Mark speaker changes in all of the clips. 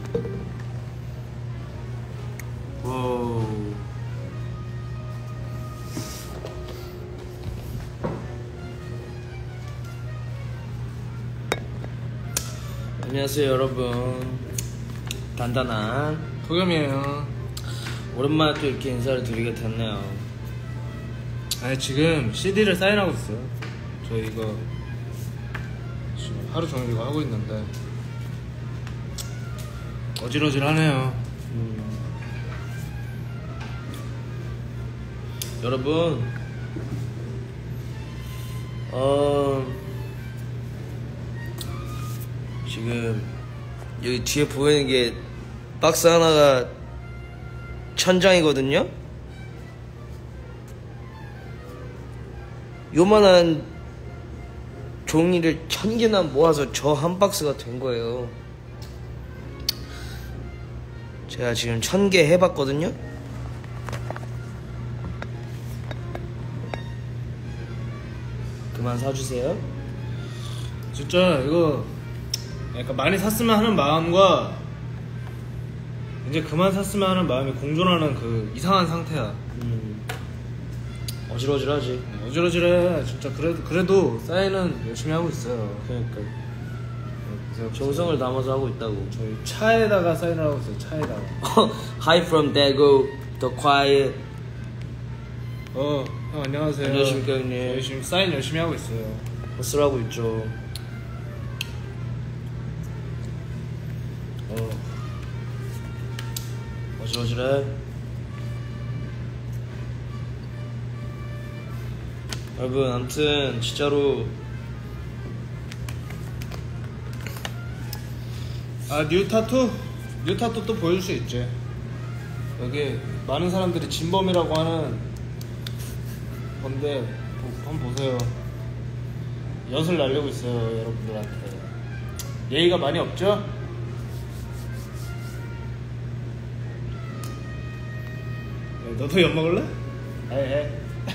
Speaker 1: 와우. 안녕하세요 여러분, 단단한
Speaker 2: 도겸이에요.
Speaker 1: 오랜만에 또 이렇게 인사를 드리게 됐네요.
Speaker 2: 아니 지금 CD를 사인하고 있어요. 저 이거 지금 하루 종일 이거 하고 있는데 어질어질하네요.
Speaker 1: 여러분, 지금 여기 뒤에 보이는 게 박스 하나가 1000장이거든요? 요만한 종이를 1000개나 모아서 저 한 박스가 된 거예요. 제가 지금 1000개 해봤거든요? 그만 사주세요.
Speaker 2: 진짜 이거 약간 많이 샀으면 하는 마음과 이제 그만 샀으면 하는 마음이 공존하는 그 이상한 상태야.
Speaker 1: 어질어질하지.
Speaker 2: 어질어질해 진짜. 그래도 사인은 열심히 하고 있어요.
Speaker 1: 그러니까 정성을 담아서 하고 있다고.
Speaker 2: 저희 차에다가 사인을 하고 있어요. 차에다가.
Speaker 1: Hi from Daegu, The Quiet.
Speaker 2: 형 안녕하세요.
Speaker 1: 안녕하십니까 형님.
Speaker 2: 저희 지금 사인 열심히 하고 있어요.
Speaker 1: 버스를 하고 있죠. 어질어질해. 여러분, 아무튼 진짜로
Speaker 2: 뉴 타투 또 보여줄 수 있지. 여기 많은 사람들이 진범이라고 하는 건데 한번 보세요. 엿을 날리고 있어요 여러분들한테. 예의가 많이 없죠? 너도 엿 먹을래? 해.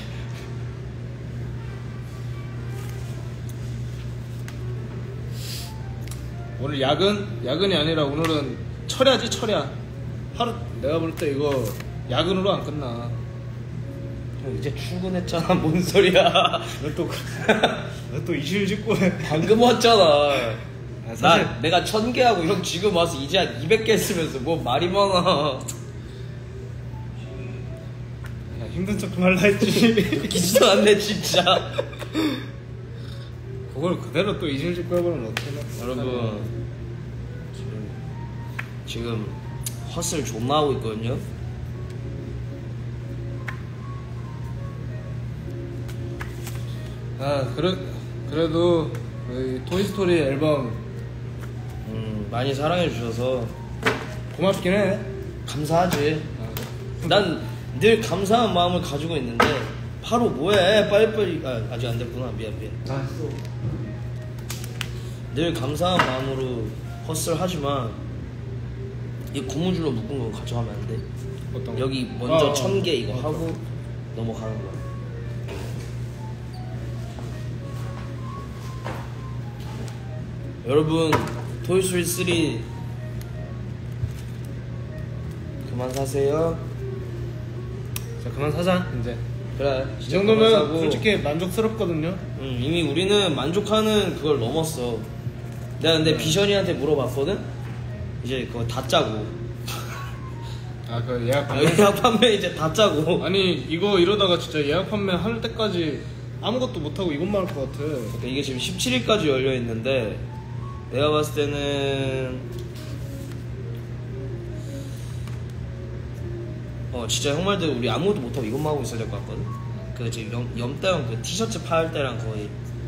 Speaker 2: 오늘 야근이 아니라 오늘은 철야지, 철야. 하루 내가 볼 때 이거 야근으로 안 끝나.
Speaker 1: 형 이제 출근했잖아. 뭔 소리야.
Speaker 2: 너 이실 짓고 해.
Speaker 1: 방금 왔잖아.
Speaker 2: 사실
Speaker 1: 나 내가 1000개 하고 형 지금 와서 이제 한 200개 했으면서 뭐 말이 많아.
Speaker 2: 야, 힘든 척 좀 할라 했지.
Speaker 1: 기지도 않네 진짜.
Speaker 2: 그걸 그대로 또 이실 짓고 해버리면 어떡해.
Speaker 1: 여러분, 지금 헛을 존나 하고 있거든요.
Speaker 2: 그래도 토이스토리 앨범
Speaker 1: 많이 사랑해 주셔서
Speaker 2: 고맙긴 해.
Speaker 1: 감사하지. 난 늘 감사한 마음을 가지고 있는데 바로 뭐해. 빨리빨리. 아직 안 됐구나. 미안. 늘 감사한 마음으로 헛을 하지만 이 고무줄로 묶은 거 가져가면 안 돼.
Speaker 2: 어떤 거?
Speaker 1: 여기 먼저 1000개 이거 하고 넘어가는 거야. 여러분, 토이스토리 3 그만 사세요.
Speaker 2: 자, 그만 사자 이제.
Speaker 1: 그래,
Speaker 2: 이 정도면 솔직히 만족스럽거든요.
Speaker 1: 이미 우리는 만족하는 그걸 넘었어. 내가 근데 비션이한테 물어봤거든? 이제 그거 다 짜고.
Speaker 2: 그 예약 판매?
Speaker 1: 예약 판매 이제 다 짜고.
Speaker 2: 아니 이거 이러다가 진짜 예약 판매 할 때까지 아무것도 못하고 이것만 할 것 같아.
Speaker 1: 그러니까 이게 지금 17일까지 열려있는데 내가 봤을 때는 진짜 형 말대로 우리 아무것도 못하고 이것만 하고 있어야 될 것 같거든? 그 지금 염따형 그 티셔츠 팔 때랑 거의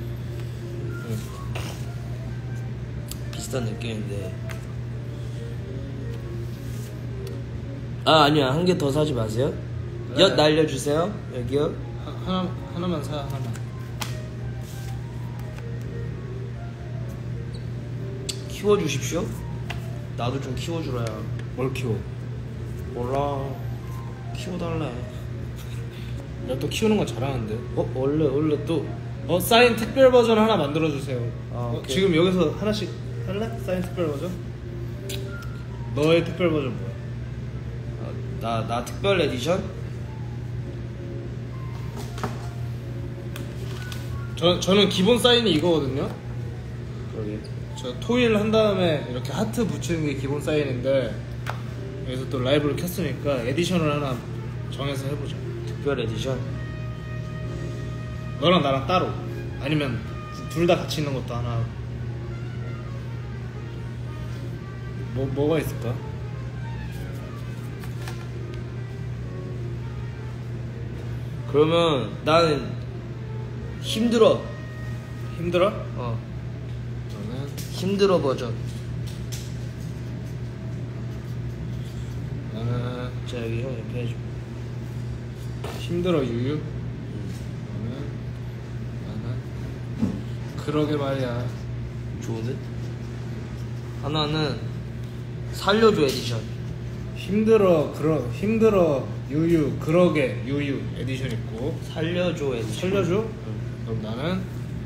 Speaker 1: 비슷한 느낌인데. 아니야, 한 개 더 사지 마세요.
Speaker 2: 네.
Speaker 1: 엿 날려주세요. 여기요.
Speaker 2: 하나만 사. 하나.
Speaker 1: 키워주십시오. 나도 좀 키워주라야.
Speaker 2: 뭘 키워?
Speaker 1: 몰라, 키워달래.
Speaker 2: 내가 또 키우는 건 잘하는데.
Speaker 1: 원래 또
Speaker 2: 사인 특별 버전 하나 만들어주세요.
Speaker 1: 오케이.
Speaker 2: 지금 여기서 하나씩 할래? 사인 특별 버전? 너의 특별 버전 뭐야?
Speaker 1: 나 특별 에디션?
Speaker 2: 저는 기본 사인이 이거거든요.
Speaker 1: 그러게.
Speaker 2: 저 토일 한 다음에 이렇게 하트 붙이는 게 기본 사인인데 여기서 또 라이브를 켰으니까 에디션을 하나 정해서 해보자.
Speaker 1: 특별 에디션?
Speaker 2: 너랑 나랑 따로 아니면 둘 다 같이 있는 것도 하나 하고. 뭐가 있을까?
Speaker 1: 그러면 나는 힘들어.
Speaker 2: 힘들어?
Speaker 1: 어.
Speaker 2: 저는
Speaker 1: 힘들어 버전.
Speaker 2: 나는
Speaker 1: 자 여기 형 옆에 해줘.
Speaker 2: 힘들어 유유. 나는 그러게 말이야.
Speaker 1: 좋은데? 하나는 살려줘 에디션.
Speaker 2: 힘들어 유유 그러게 유유 에디션 있고.
Speaker 1: 살려줘 에디션.
Speaker 2: 살려줘?
Speaker 1: 응.
Speaker 2: 그럼 나는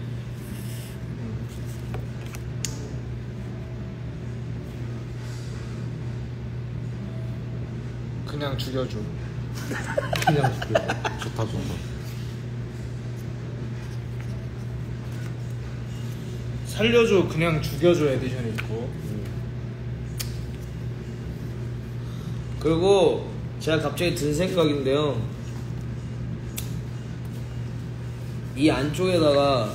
Speaker 2: 그냥 죽여줘.
Speaker 3: 그냥 죽여. 좋다 좋다.
Speaker 2: 살려줘 그냥 죽여줘 에디션 있고.
Speaker 1: 그리고 제가 갑자기 든 생각인데요. 이 안쪽에다가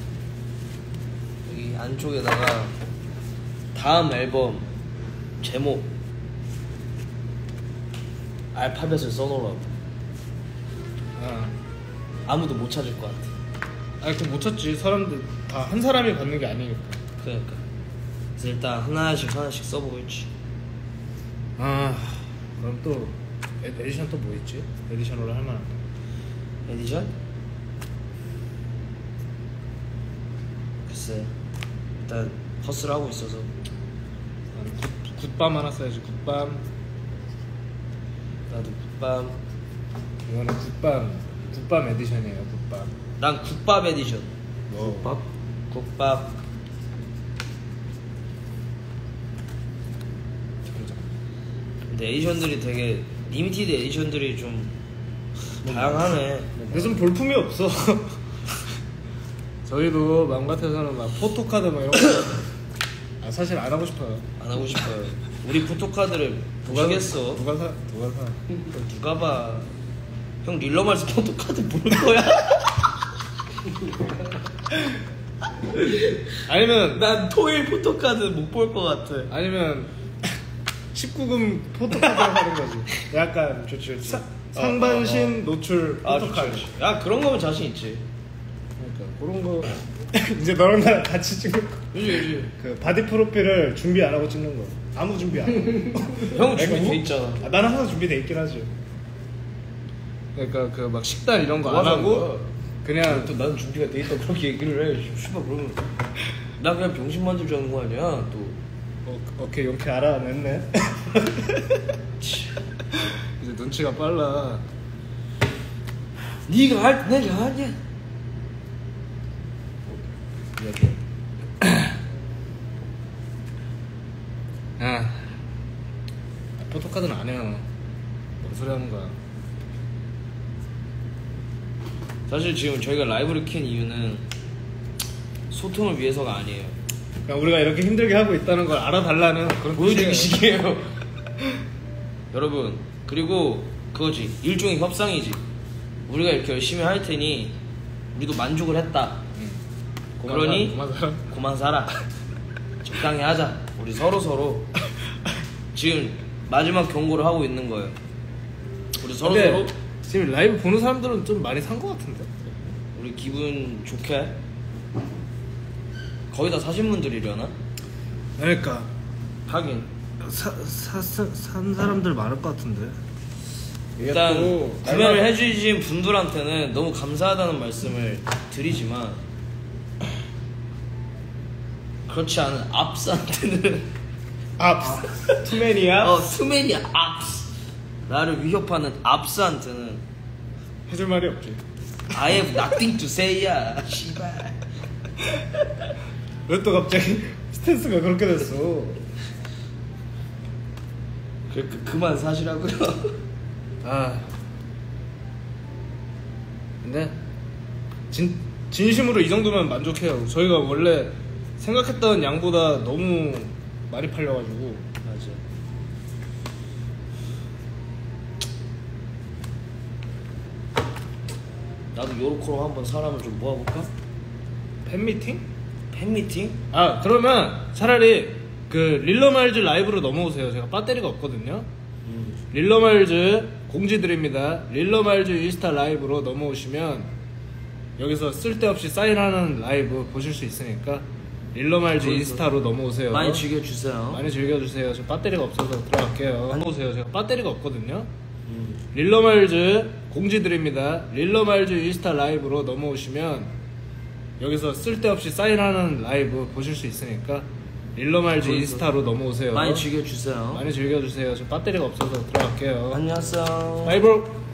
Speaker 1: 여기 안쪽에다가 다음 앨범 제목 알파벳을 써놓으라고.
Speaker 2: 아,
Speaker 1: 아무도 못 찾을 것 같아.
Speaker 2: 아니 그럼 못 찾지. 사람들 다 한 사람이 받는 게 아니니까.
Speaker 1: 그러니까 그래서 일단 하나씩 써보고 있지.
Speaker 2: 아, 그럼 또 에디션 또 뭐 있지? 에디션으로 할 만한 거.
Speaker 1: 에디션? 글쎄 일단 허스를 하고 있어서.
Speaker 2: 나는 굿밤 하나 써야지. 굿밤.
Speaker 1: 나도 굿밤.
Speaker 2: 이거는 굿밤 에디션이에요. 굿밤.
Speaker 1: 난 국밥 에디션.
Speaker 2: 뭐?
Speaker 1: 국밥. 근데 에디션들이 되게 리미티드 에디션들이 좀 다양하네.
Speaker 2: 근데 좀 볼품이 없어. 저희도 마음 같아서는 막 포토카드 막 이런 거 아, 사실 안 하고 싶어요.
Speaker 1: 안 하고 싶어요. 우리 포토카드를 보시겠어?
Speaker 2: 누가 사?
Speaker 1: 누가 봐. 형 릴러말스 포토카드 볼 거야?
Speaker 2: 아니면
Speaker 1: 난 토일 포토카드 못 볼 것 같아.
Speaker 2: 아니면 19금 포토카드 하는 거지. 약간 좋지. 상반신 노출 포토카드.
Speaker 1: 좋지. 야 그런 거면 자신 있지.
Speaker 2: 그러니까 그런 거 이제 너랑 나랑 같이 찍는 거.
Speaker 1: 그지.
Speaker 2: 그 바디 프로필을 준비 안 하고 찍는 거. 아무 준비 안 하고.
Speaker 1: 형 준비돼 있잖아.
Speaker 2: 아, 나는 항상 준비돼 있긴 하지. 그러니까 그 막 식단 이런 거 안
Speaker 1: 누가
Speaker 2: 하고
Speaker 1: 거야?
Speaker 2: 그냥
Speaker 1: 또 나는 준비가 돼 있다 그렇게 얘기를 해. 씨발 그러면 나 그냥 병신 만들자는 거 아니야 또.
Speaker 2: 오케이 용케 알아냈네. 이제 눈치가 빨라.
Speaker 1: 네가 할 때 내가 하냐?
Speaker 2: 아, 포토카드는 안 해요. 뭔 소리 하는 거야?
Speaker 1: 사실 지금 저희가 라이브를 킨 이유는 소통을 위해서가 아니에요.
Speaker 2: 그냥 우리가 이렇게 힘들게 하고 있다는 걸 알아달라는 그런
Speaker 1: 보여주기
Speaker 2: 뜻이에요.
Speaker 1: 식이에요. 여러분 그리고 그거지 일종의 협상이지. 우리가 이렇게 열심히 할 테니 우리도 만족을 했다. 그러니 그만 살아. 적당히 하자. 우리 서로 지금 마지막 경고를 하고 있는 거예요. 우리 서로
Speaker 2: 지금 라이브 보는 사람들은 좀 많이 산 거 같은데.
Speaker 1: 우리 기분 좋게 거의 다 사신 분들이려나?
Speaker 2: 그러니까
Speaker 1: 하긴
Speaker 2: 산 사람들 많을 것 같은데.
Speaker 1: 일단 구매를 해주신 분들한테는 너무 감사하다는 말씀을 드리지만 그렇지 않은 압스한테는
Speaker 2: 투맨이야?
Speaker 1: 투맨이야 압스. 나를 위협하는 압스한테는
Speaker 2: 해줄 말이 없지.
Speaker 1: I have nothing to say야. 씨발.
Speaker 2: 왜 또 갑자기 스탠스가 그렇게 됐어?
Speaker 1: 그만 사시라고요.
Speaker 2: 아 근데 진심으로 이 정도면 만족해요. 저희가 원래 생각했던 양보다 너무 많이 팔려가지고.
Speaker 1: 맞아. 나도 요로코로 한번 사람을 좀 모아볼까?
Speaker 2: 팬미팅?
Speaker 1: 팬미팅?
Speaker 2: 아 그러면 차라리 그 릴러말즈 라이브로 넘어오세요. 제가 배터리가 없거든요. 릴러말즈 공지드립니다. 릴러말즈 인스타 라이브로 넘어오시면 여기서 쓸데없이 사인하는 라이브 보실 수 있으니까 릴러말즈 인스타로 넘어오세요.
Speaker 1: 많이 즐겨주세요.
Speaker 2: 많이 즐겨주세요. 저 배터리가 없어서 들어갈게요. 넘어오세요. 제가 배터리가 없거든요. 릴러말즈 공지드립니다. 릴러말즈 인스타 라이브로 넘어오시면 여기서 쓸데없이 사인하는 라이브 보실 수 있으니까 릴러말즈 인스타로 넘어오세요.
Speaker 1: 많이 즐겨주세요.
Speaker 2: 많이 즐겨주세요. 저 배터리가 없어서 들어갈게요.
Speaker 1: 안녕하세요.
Speaker 2: 바이브.